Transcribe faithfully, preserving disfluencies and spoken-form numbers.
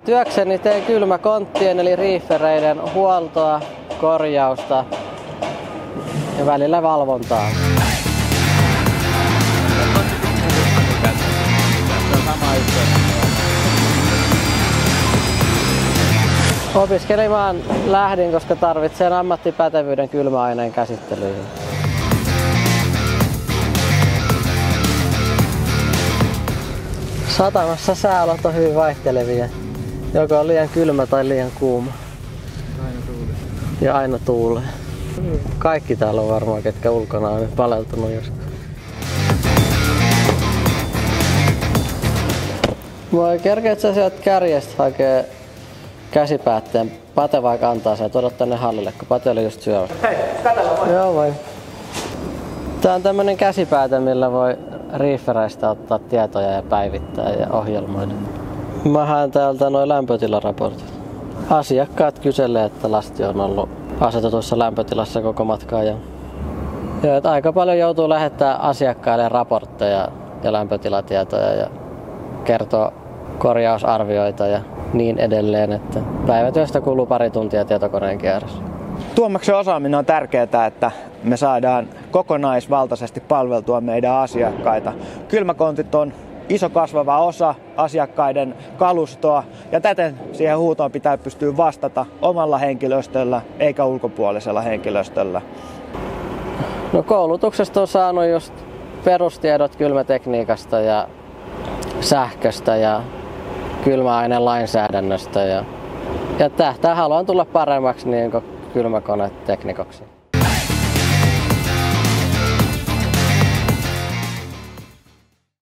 Työkseni teen kylmäkonttien eli reefereiden huoltoa, korjausta ja välillä valvontaa. Opiskelemaan lähdin, koska tarvitsen ammattipätevyyden kylmäaineen käsittelyihin. Satamassa sääolot on hyvin vaihtelevia. Joko on liian kylmä tai liian kuuma. Aina tuulee. Ja aina tuulee. Kaikki täällä on varmaan, ketkä ulkona on nyt paleltunut joskus. Voi kerkeet sä sieltä kärjestä hakee käsipäätteen. Pate vaikka antaa sen, tuoda tänne hallille, kun Pate oli just syömässä. Hei, katella voi. Joo voi. Tää on tämmönen käsipääte, millä voi reefereistä ottaa tietoja ja päivittää ja ohjelmoida. Mä haen täältä noin lämpötilaraportit. Asiakkaat kyselee, että lasti on ollut asetetussa lämpötilassa koko matkaa. Ja, ja että aika paljon joutuu lähettämään asiakkaille raportteja ja lämpötilatietoja ja kertoo korjausarvioita ja niin edelleen, että päivätyöstä kuluu pari tuntia tietokoneen kierrossa. Tuomaksen osaaminen on tärkeää, että me saadaan kokonaisvaltaisesti palveltua meidän asiakkaita. Kylmäkontit on iso kasvava osa asiakkaiden kalustoa ja täten siihen huutoon pitää pystyä vastata omalla henkilöstöllä eikä ulkopuolisella henkilöstöllä. No koulutuksesta on saanut just perustiedot kylmätekniikasta ja sähköstä ja kylmäainelainsäädännöstä ja, ja tähtää haluan tulla paremmaksi niin kuin kylmäkoneteknikoksi.